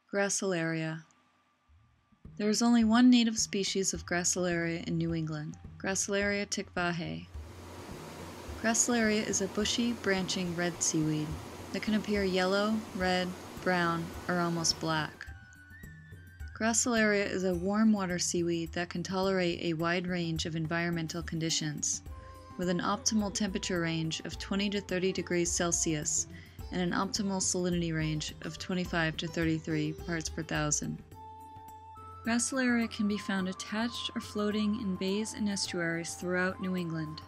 Gracilaria. There is only one native species of Gracilaria in New England, Gracilaria tikvahe. Gracilaria is a bushy, branching red seaweed that can appear yellow, red, brown, or almost black. Gracilaria is a warm water seaweed that can tolerate a wide range of environmental conditions, with an optimal temperature range of 20 to 30 degrees Celsius and an optimal salinity range of 25 to 33 parts per thousand. Gracilaria can be found attached or floating in bays and estuaries throughout New England.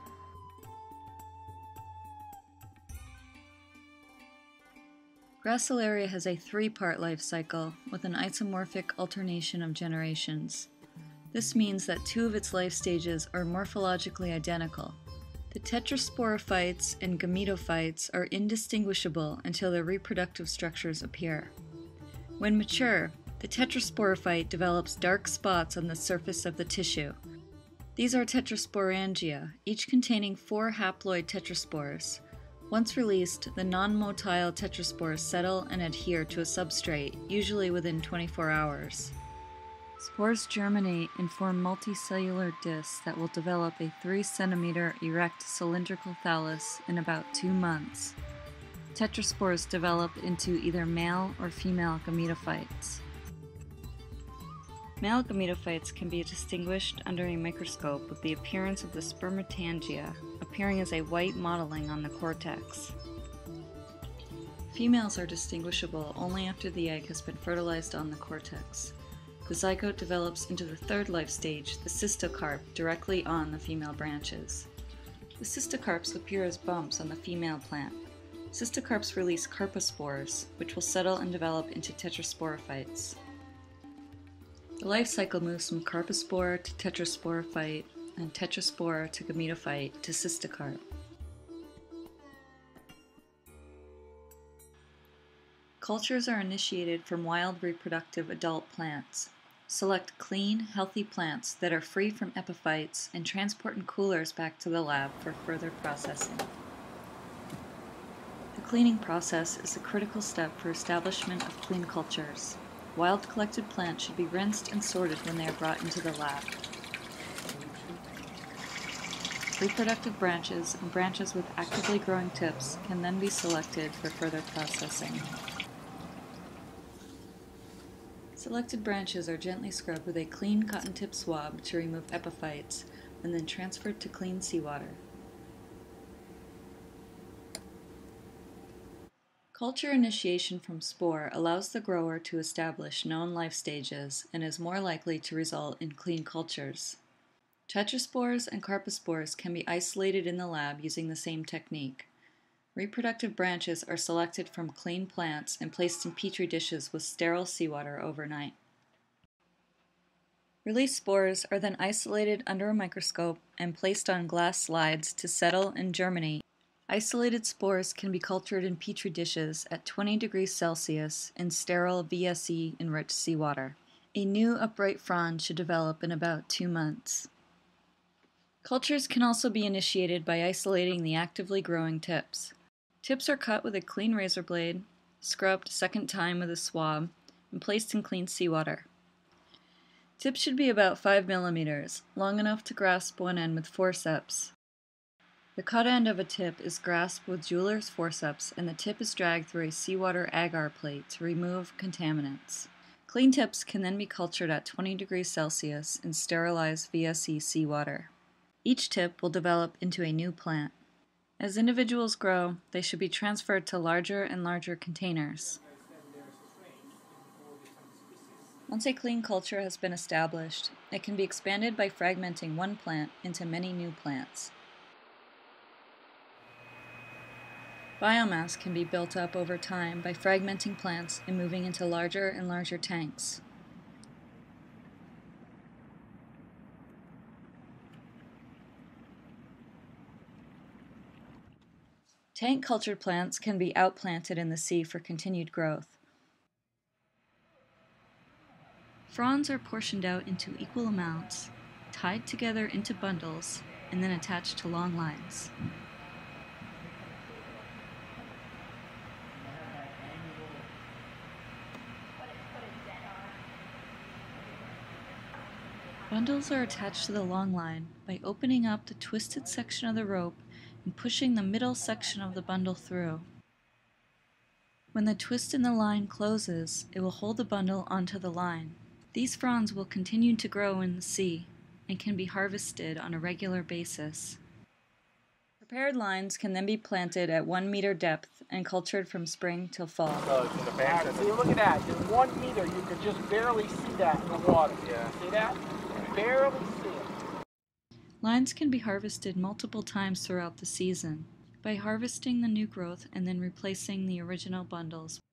Gracilaria has a three-part life cycle with an isomorphic alternation of generations. This means that two of its life stages are morphologically identical. The tetrasporophytes and gametophytes are indistinguishable until their reproductive structures appear. When mature, the tetrasporophyte develops dark spots on the surface of the tissue. These are tetrasporangia, each containing 4 haploid tetraspores. Once released, the non-motile tetraspores settle and adhere to a substrate, usually within 24 hours. Spores germinate and form multicellular discs that will develop a 3 cm erect cylindrical thallus in about 2 months. Tetraspores develop into either male or female gametophytes. Male gametophytes can be distinguished under a microscope with the appearance of the spermatangia, appearing as a white mottling on the cortex. Females are distinguishable only after the egg has been fertilized on the cortex. The zygote develops into the third life stage, the cystocarp, directly on the female branches. The cystocarps appear as bumps on the female plant. Cystocarps release carpospores, which will settle and develop into tetrasporophytes. The life cycle moves from carpospore to tetrasporophyte and tetraspore to gametophyte to cystocarp. Cultures are initiated from wild reproductive adult plants. Select clean, healthy plants that are free from epiphytes and transport in coolers back to the lab for further processing. The cleaning process is a critical step for establishment of clean cultures. Wild collected plants should be rinsed and sorted when they are brought into the lab. Reproductive branches and branches with actively growing tips can then be selected for further processing. Selected branches are gently scrubbed with a clean cotton tip swab to remove epiphytes and then transferred to clean seawater. Culture initiation from spore allows the grower to establish known life stages and is more likely to result in clean cultures. Tetraspores and carpospores can be isolated in the lab using the same technique. Reproductive branches are selected from clean plants and placed in petri dishes with sterile seawater overnight. Released spores are then isolated under a microscope and placed on glass slides to settle and germinate. Isolated spores can be cultured in petri dishes at 20 degrees Celsius in sterile VSE-enriched seawater. A new upright frond should develop in about 2 months. Cultures can also be initiated by isolating the actively growing tips. Tips are cut with a clean razor blade, scrubbed a second time with a swab, and placed in clean seawater. Tips should be about 5 millimeters, long enough to grasp one end with forceps. The cut end of a tip is grasped with jeweler's forceps and the tip is dragged through a seawater agar plate to remove contaminants. Clean tips can then be cultured at 20 degrees Celsius in sterilized VSE seawater. Each tip will develop into a new plant. As individuals grow, they should be transferred to larger and larger containers. Once a clean culture has been established, it can be expanded by fragmenting one plant into many new plants. Biomass can be built up over time by fragmenting plants and moving into larger and larger tanks. Tank-cultured plants can be outplanted in the sea for continued growth. Fronds are portioned out into equal amounts, tied together into bundles, and then attached to long lines. Bundles are attached to the long line by opening up the twisted section of the rope and pushing the middle section of the bundle through. When the twist in the line closes, it will hold the bundle onto the line. These fronds will continue to grow in the sea and can be harvested on a regular basis. Prepared lines can then be planted at 1 meter depth and cultured from spring till fall. So it's in the bank. See, look at that. In 1 meter, you can just barely see that in the water. Yeah. See that? You can barely see it. Lines can be harvested multiple times throughout the season by harvesting the new growth and then replacing the original bundles